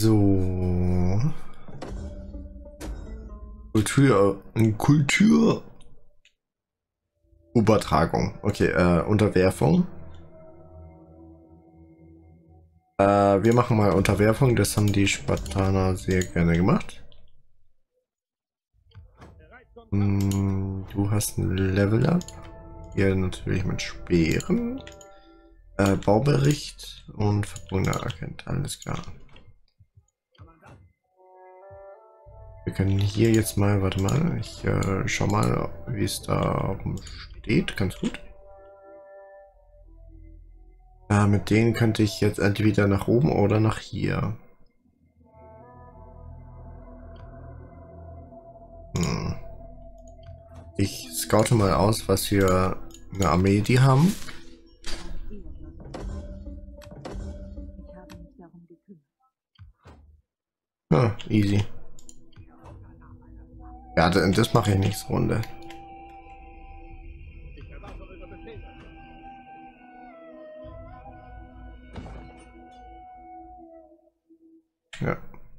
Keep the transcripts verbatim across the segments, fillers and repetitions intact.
So. Kultur. Kulturübertragung. Okay, äh, Unterwerfung. Äh, wir machen mal Unterwerfung. Das haben die Spartaner sehr gerne gemacht. Hm, du hast ein Level Up. Hier natürlich mit Speeren. Äh, Baubericht und verbundener Agent. Alles klar. Wir können hier jetzt mal, warte mal, ich äh, schau mal, wie es da oben steht. Ganz gut. Äh, mit denen könnte ich jetzt entweder nach oben oder nach hier. Hm. Ich scoute mal aus, was für eine Armee die haben. Ah, easy. Ja, das mache ich nächste Runde. Ja.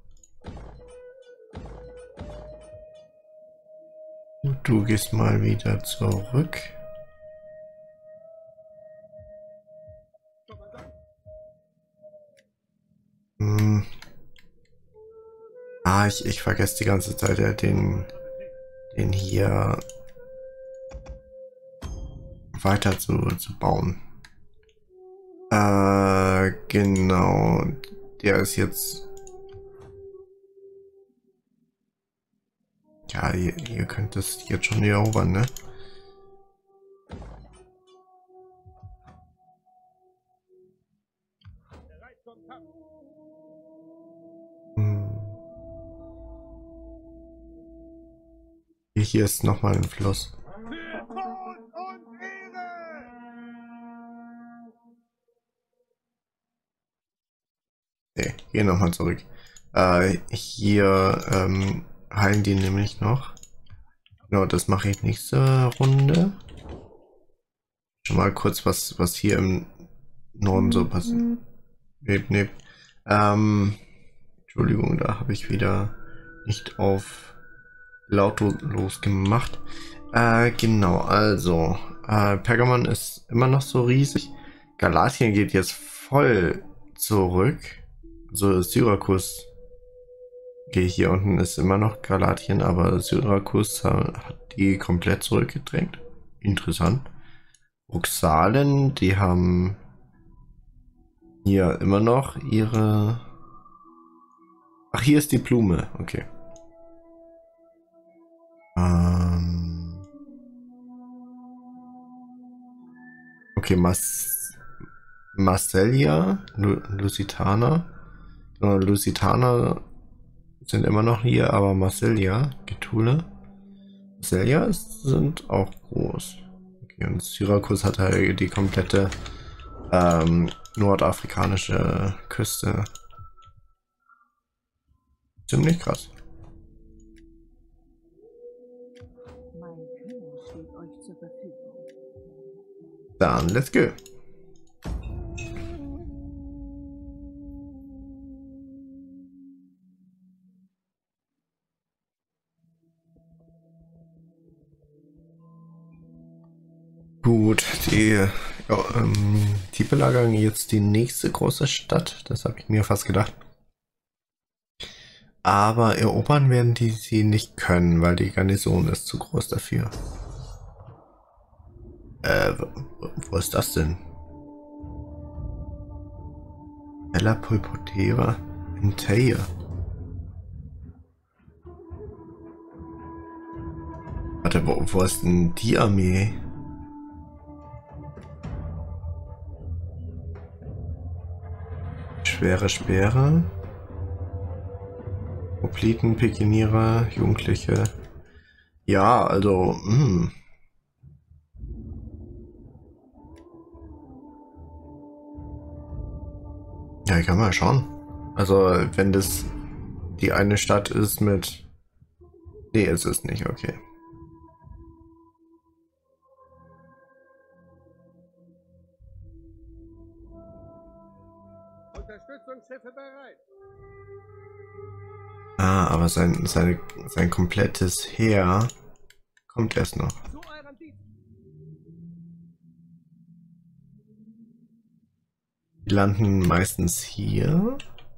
Du gehst mal wieder zurück. Hm. Ah, ich, ich vergesse die ganze Zeit ja den, den hier weiter zu, zu bauen. Äh, genau. Der ist jetzt... Ja, ihr, ihr könnt das jetzt schon erobern, ne? Hm. Hier, hier ist nochmal ein Fluss. Nee, geh nochmal zurück. Äh, hier ähm, heilen die nämlich noch. Genau, das mache ich nächste Runde. Schon mal kurz, was, was hier im Norden so passiert. Nee, nee. Ähm, Entschuldigung, da habe ich wieder nicht auf lautlos gemacht. Äh, genau, also, äh, Pergamon ist immer noch so riesig. Galatien geht jetzt voll zurück. Also Syrakus, okay, hier unten ist immer noch Galatien, aber Syrakus hat die komplett zurückgedrängt. Interessant. Oxalen, die haben hier immer noch ihre... Ach, hier ist die Blume, okay. Ähm... Okay, Mas... Marcellia, Lu Lusitana. Äh, Lusitana sind immer noch hier, aber Marcellia, Gethule. Marcellia ist, sind auch groß. Okay, und Syrakus hat halt die komplette ähm, nordafrikanische Küste. Ziemlich krass. Dann let's go. Gut, die, ja, ähm, die belagern jetzt die nächste große Stadt. Das habe ich mir fast gedacht. Aber erobern werden die sie nicht können, weil die Garnison ist zu groß dafür. Äh, wo ist das denn? Bella Pulpotera in Teia. Warte, wo, wo ist denn die Armee? Schwere Speere. Hopliten, Pekinierer, Jugendliche. Ja, also, mh. Ja, ich kann mal schauen. Also, wenn das die eine Stadt ist mit... Nee, es ist nicht, okay. Unterstützungsschiffe bereit. Ah, aber sein, sein, sein komplettes Heer kommt erst noch. Zu eurem Dienst. Die landen meistens hier.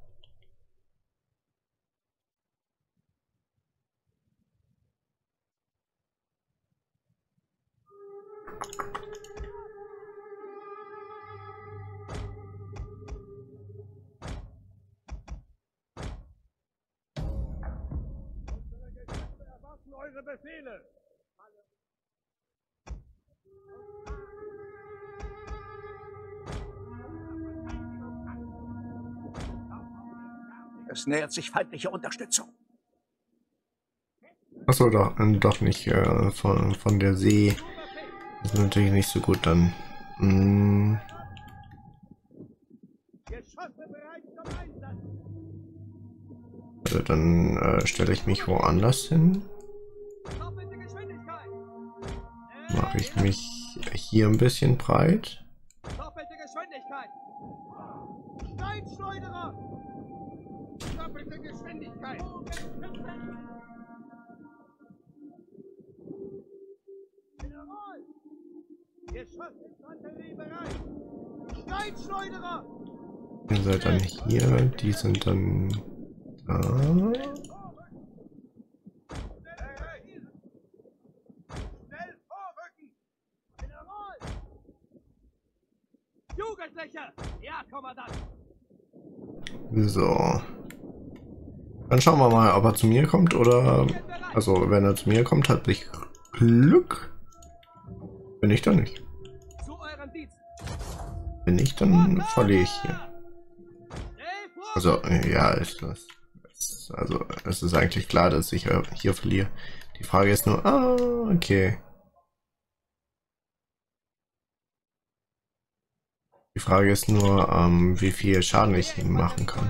Eure Befehle. Es nähert sich feindliche Unterstützung. Achso, doch, äh, doch nicht äh, von, von der See. Das ist natürlich nicht so gut dann. Hm. Also dann äh, stelle ich mich woanders hin. Mache ich mich hier ein bisschen breit. Doppelte Geschwindigkeit. Steinschleuderer. Doppelte Geschwindigkeit. General. Geschossinfanterie bereit. Steinschleuderer. Ihr seid dann hier, die sind dann da. Schnell vorrücken. General. Jugendliche. Ja, Kommandant. So. Dann schauen wir mal, ob er zu mir kommt oder... Also, wenn er zu mir kommt, hat ich Glück. Wenn nicht, dann nicht. Zu eurem Dienst. Wenn nicht, dann verliere ich hier. Also, ja, ist das. Ist, also, es ist eigentlich klar, dass ich hier verliere. Die Frage ist nur, ah, okay. Die Frage ist nur, ähm, wie viel Schaden ich ihm machen kann.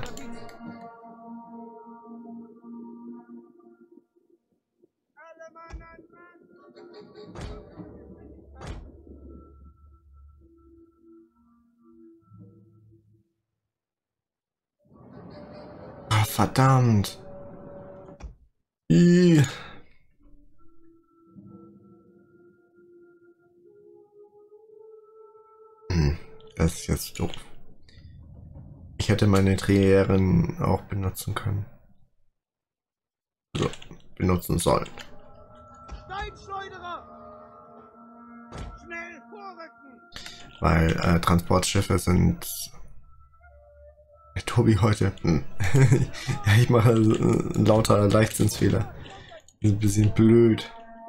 Ah, verdammt. Ih. Hm, das ist jetzt doof. Ich hätte meine Dreherin auch benutzen können. So, benutzen sollen. Schnell vorrücken. Weil äh, Transportschiffe sind... Tobi heute. Hm. Ja, ich mache äh, lauter Leichtsinnsfehler. Ist ein bisschen blöd.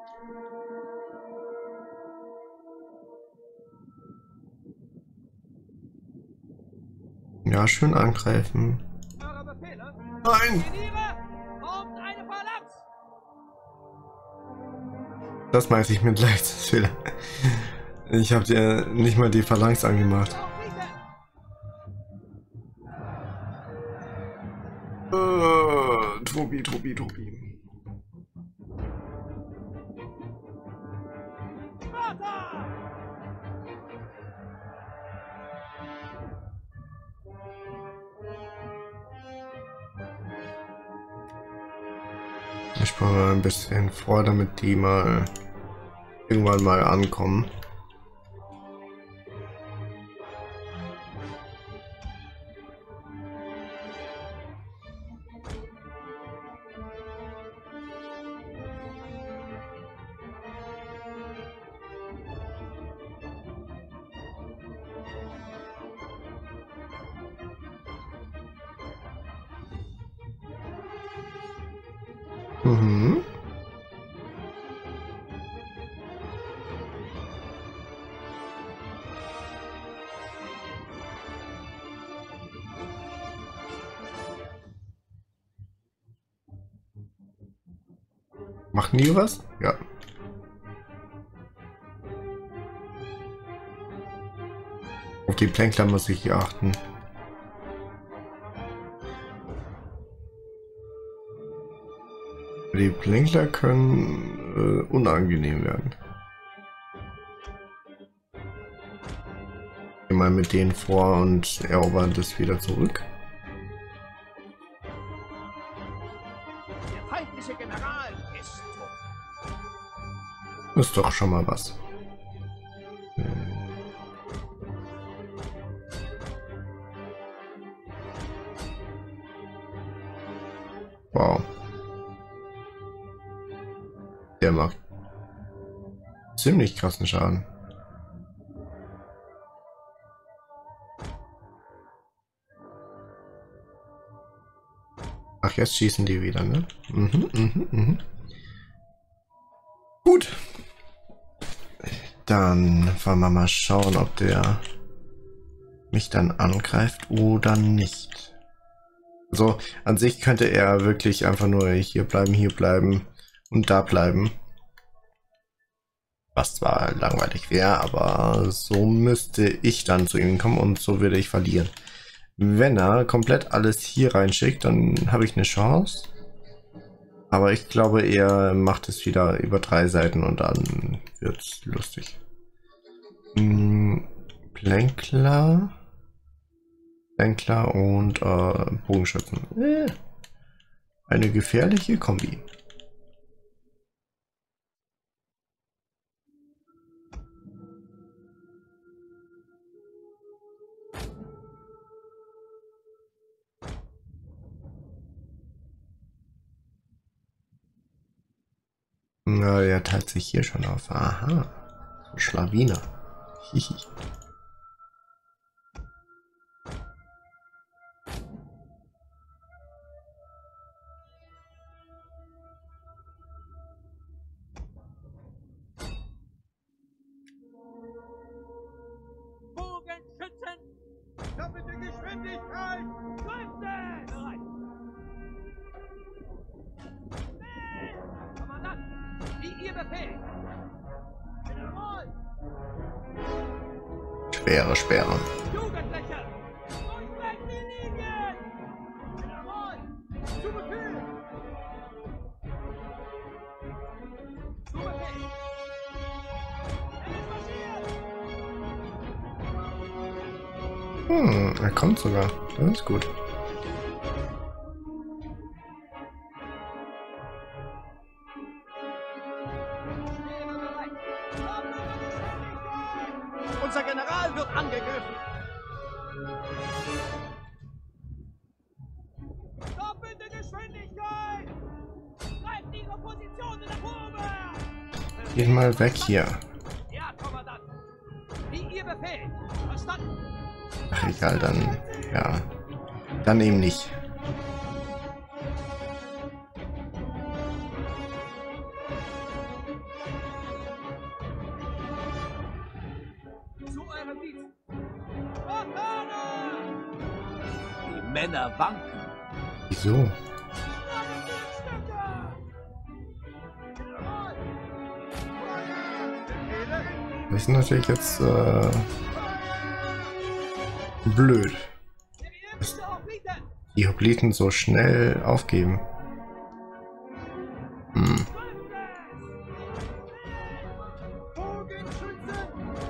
Ja, schön angreifen. Nein! Das meinte ich mit Leichtsinnsfehler. Ich habe dir nicht mal die Phalanx angemacht. Uh, Tobi, Tobi, Tobi. Ich spare mal ein bisschen vor, damit die mal irgendwann mal ankommen. Mhm. Machen die was? Ja. Auf die Plänkler muss ich hier achten. Die Plänkler können äh, unangenehm werden. Geh mal mit denen vor und erobern das wieder zurück. Der feindliche General ist tot. Ist doch schon mal was. Hm. Wow. Der macht ziemlich krassen Schaden. Ach, jetzt schießen die wieder, ne? Mhm, mhm, mhm. Gut. Dann wollen wir mal schauen, ob der mich dann angreift oder nicht. So, an sich könnte er wirklich einfach nur hier bleiben, hier bleiben und da bleiben. Was zwar langweilig wäre, aber so müsste ich dann zu ihm kommen und so würde ich verlieren. Wenn er komplett alles hier reinschickt, dann habe ich eine Chance. Aber ich glaube, er macht es wieder über drei Seiten und dann wird es lustig. Hm, Plänkler. Plänkler und äh, Bogenschützen. Äh, eine gefährliche Kombi. Na, der teilt sich hier schon auf. Aha. So Schlawiner. Hihi. Bogenschützen! Doppelte Geschwindigkeit! Kräfte! Bereit! Schnell! Kommandant! Wie ihr Befehl! General! Schwere Sperre. Jugendliche! Durchbrecht die Linien! General! Zu Befehl! Zu Befehl! Er ist marschiert! Hm, er kommt sogar. Das ist gut. Unser General wird angegriffen. Doppelte Geschwindigkeit! Greift ihre Positionen nach oben! Geh mal weg hier. Ja, Kommandant. Wie ihr Befehl. Verstanden. Ach egal, dann ja. Dann eben nicht. Zu eurem Dienst. Spartaner! Die Männer wanken. Wieso? Meine Dienststücke! General! Feuer! Das ist natürlich jetzt äh, blöd, dass Seriöse Hopliten! die Hopliten so schnell aufgeben. Hm. Bogenschützen!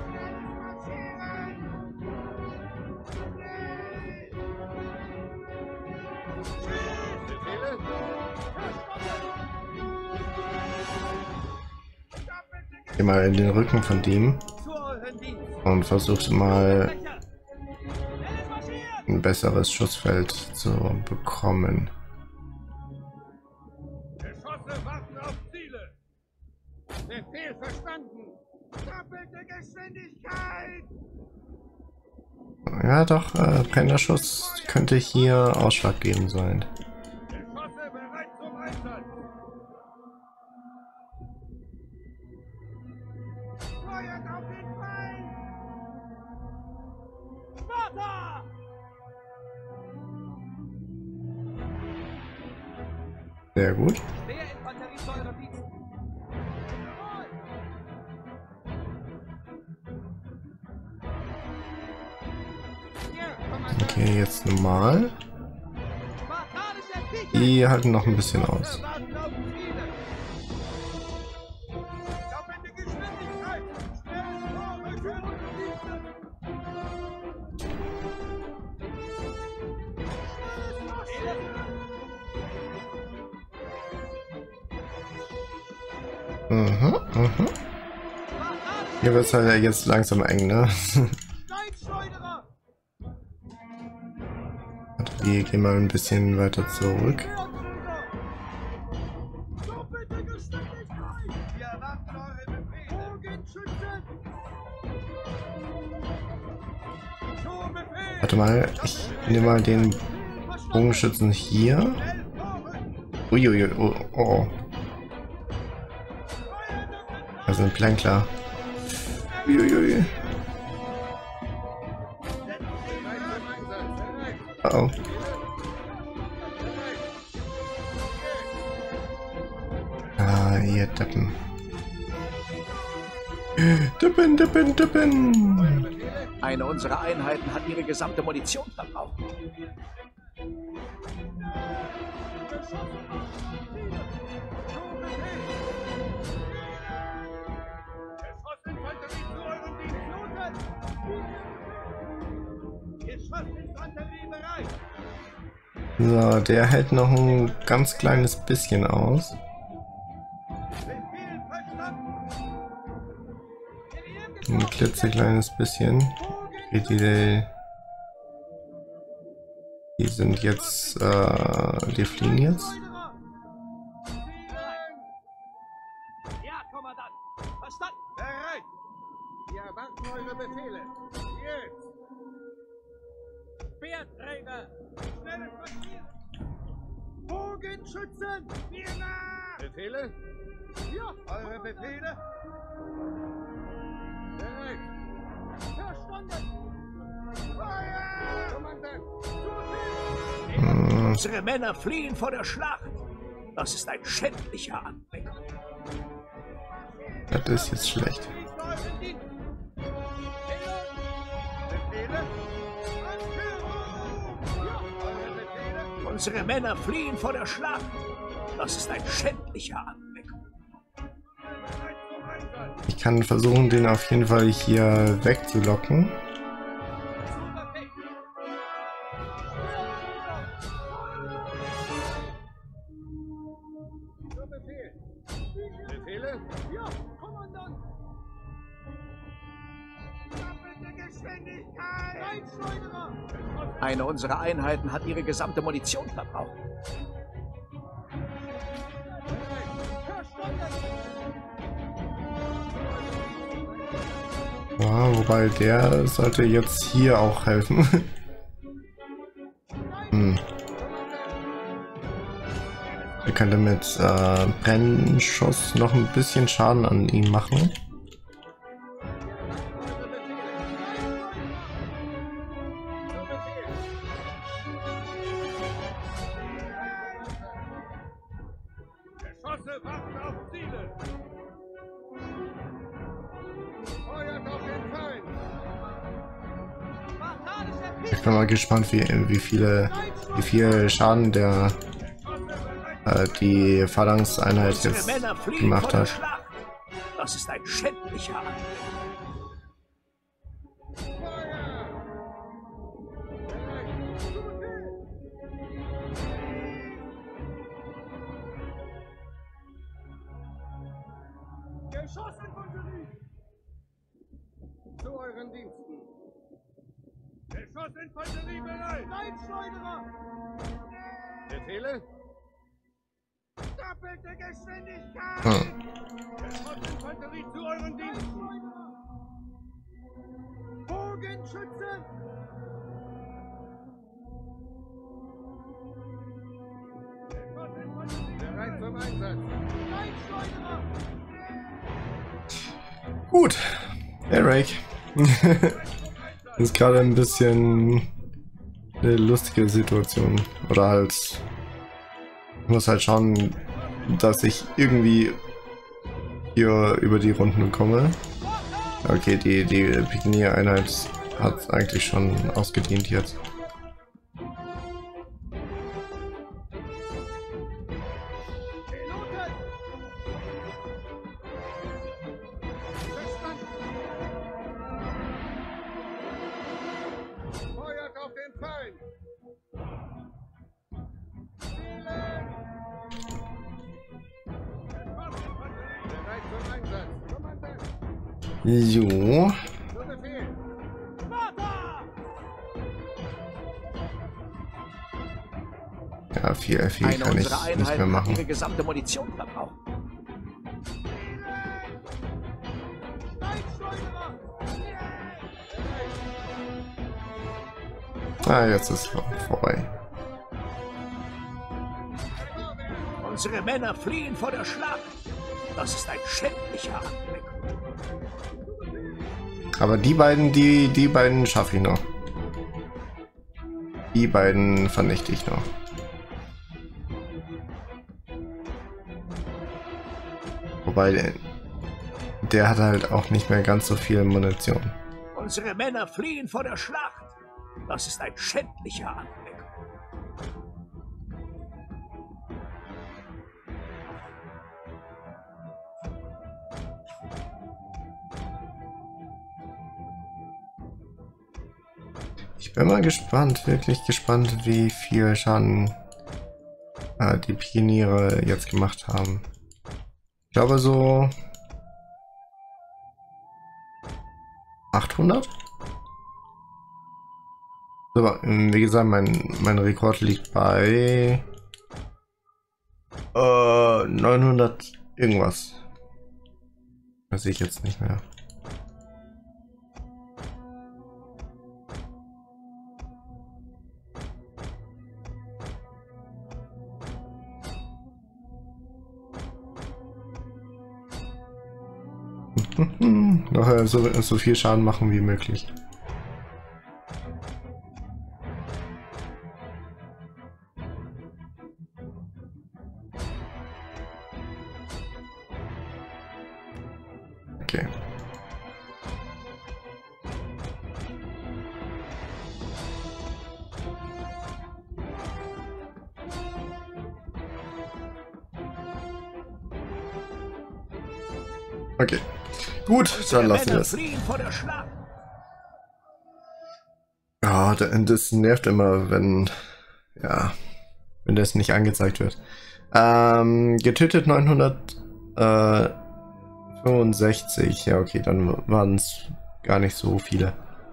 Geh mal in den Rücken von dem Zu euren Dienst! und versuch mal Fläche! Er ist marschiert! ein besseres Schussfeld zu bekommen. Geschosse warten auf Ziele! Befehl verstanden! Doppelte Geschwindigkeit! Ja doch, äh, Brennerschuss könnte hier ausschlaggebend sein. Geschosse bereit zum Einsatz! Feuert auf den Feind! Sparta! Sehr gut. Schwerinfanterie zu eurem Dienst! Jawohl! Hier, Kommandant! Okay, jetzt normal. Spartanische Pike! Die halten noch ein bisschen aus. Warten auf Ziele! Doppelte Geschwindigkeit! Schnell vorrücken! Mhm, mhm. Hier wird es halt jetzt langsam eng, ne? Wir gehen mal ein bisschen weiter zurück. Warte mal, ich nehme mal den Bogenschützen hier. Uiuiui, oh, oh. Da sind Plänkler. Uiuiui. Oh. Ah, ihr Deppen. Deppen, Deppen, Deppen. Eine unserer Einheiten hat ihre gesamte Munition verbraucht. So, der hält noch ein ganz kleines bisschen aus. Ein klitzekleines bisschen. Okay, die, die sind jetzt, äh, die fliehen jetzt. Ja, Kommandant. Verstanden. Bereit. Wir erwarten eure Befehle. Jetzt. Speerträger. Schnelle Quartier. Bogenschützen. Wir nach. Befehle? Ja. Eure Befehle? Bereit. Verstanden. Feuer. Kommandant. Hm. Unsere Männer fliehen vor der Schlacht. Das ist ein schändlicher Anblick. Das ist jetzt schlecht. Unsere Männer fliehen vor der Schlacht. Das ist ein schändlicher Anblick. Ich kann versuchen, den auf jeden Fall hier wegzulocken. Befehle? Ja, Kommandant! Doppelte Geschwindigkeit! Einschleuderer! Eine unserer Einheiten hat ihre gesamte Munition verbraucht. Wow, wobei der sollte jetzt hier auch helfen. hm. Wir können mit äh, Brennschuss noch ein bisschen Schaden an ihn machen. Geschosse warten auf Ziele! Feuert auf den Feind! Ich bin mal gespannt, wie, wie viele wie viel Schaden der äh, die Phalanx-Einheit jetzt gemacht hat. Das ist ein schändlicher Anblick. Geschossinfanterie! Zu euren Diensten! Geschossinfanterie bereit! Einschleuderer! Befehle? Doppelte Geschwindigkeit! Hm. Geschossinfanterie zu euren Diensten! Bogenschützen! Bereit zum Einsatz! Einschleuderer! Gut, Eric. Das ist gerade ein bisschen eine lustige Situation. Oder halt, ich muss halt schauen, dass ich irgendwie hier über die Runden komme. Okay, die, die Pikenier-Einheit hat eigentlich schon ausgedient jetzt. Feuert auf den Feind! Bereit So. Ja, viel, viel Eine kann ich unserer nicht mehr Einheiten hat machen. ihre gesamte Munition verbraucht. Ah, jetzt ist es vorbei. Unsere Männer fliehen vor der Schlacht. Das ist ein schändlicher Anblick. Aber die beiden, die, die beiden schaffe ich noch. Die beiden vernichte ich noch. Wobei, der, der hat halt auch nicht mehr ganz so viel Munition. Unsere Männer fliehen vor der Schlacht. Das ist ein schändlicher Anblick. Ich bin mal gespannt, wirklich gespannt, wie viel Schaden äh, die Pioniere jetzt gemacht haben. Ich glaube so achthundert? So, wie gesagt, mein, mein Rekord liegt bei äh, neunhundert irgendwas. Weiß ich jetzt nicht mehr. Noch äh, so, so viel Schaden machen wie möglich. Okay. Okay. Gut, dann lassen wir es. Ja, das nervt immer, wenn ja, wenn das nicht angezeigt wird. Ähm, getötet neunhundertfünfundsechzig. Ja, okay, dann waren es gar nicht so viele.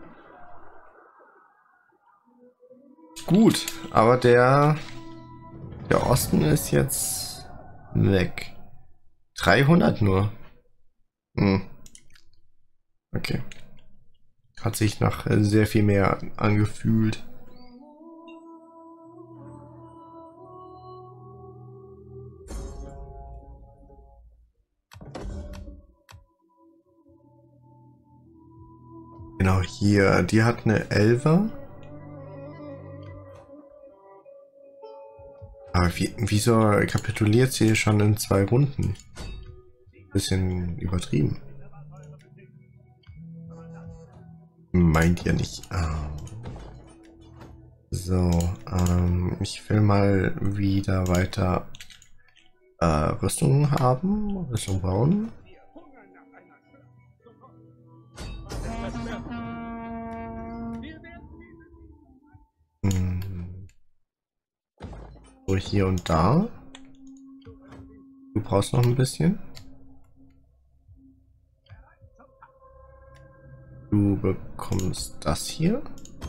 Gut, aber der der Osten ist jetzt weg. dreihundert nur. Hm. Okay. Hat sich nach sehr viel mehr angefühlt. Genau, hier, die hat eine Elfer. Aber wie, wieso kapituliert sie schon in zwei Runden? Bisschen übertrieben. Meint ihr nicht? Ah. So, ähm, ich will mal wieder weiter äh, Rüstung haben, Rüstung bauen. Hm. So, hier und da. Du brauchst noch ein bisschen. Du bekommst das hier.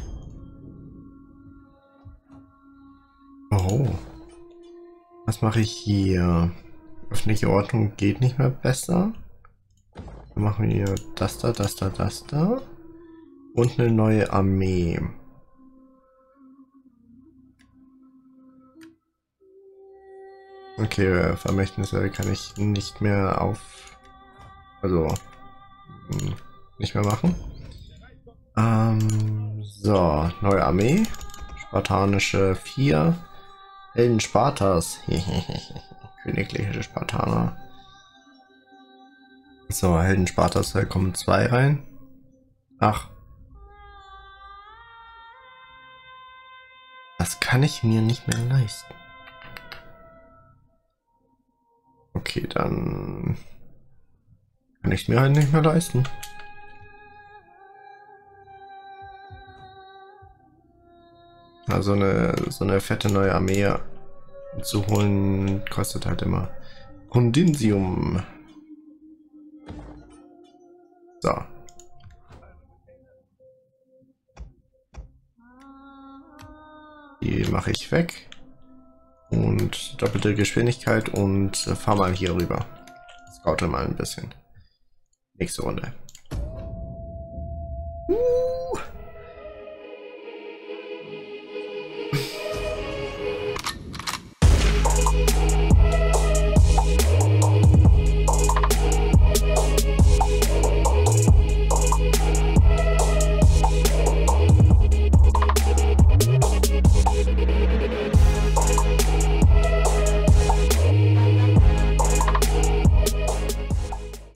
Oh. Was mache ich hier? Öffentliche Ordnung geht nicht mehr besser. Wir machen hier das da, das da, das da. Und eine neue Armee. Okay, Vermächtnisse kann ich nicht mehr auf... Also... nicht mehr machen. Ähm, so, neue Armee. Spartanische vier. Helden Spartas. Königliche Spartaner. So, Helden Spartas, da kommen zwei rein. Ach. Das kann ich mir nicht mehr leisten. Okay, dann kann ich mir halt nicht mehr leisten. Also eine so eine fette neue Armee zu holen kostet halt immer Kondinsium. So. Die mache ich weg. Und doppelte Geschwindigkeit und fahr mal hier rüber. Scoute mal ein bisschen. Nächste Runde. Uh.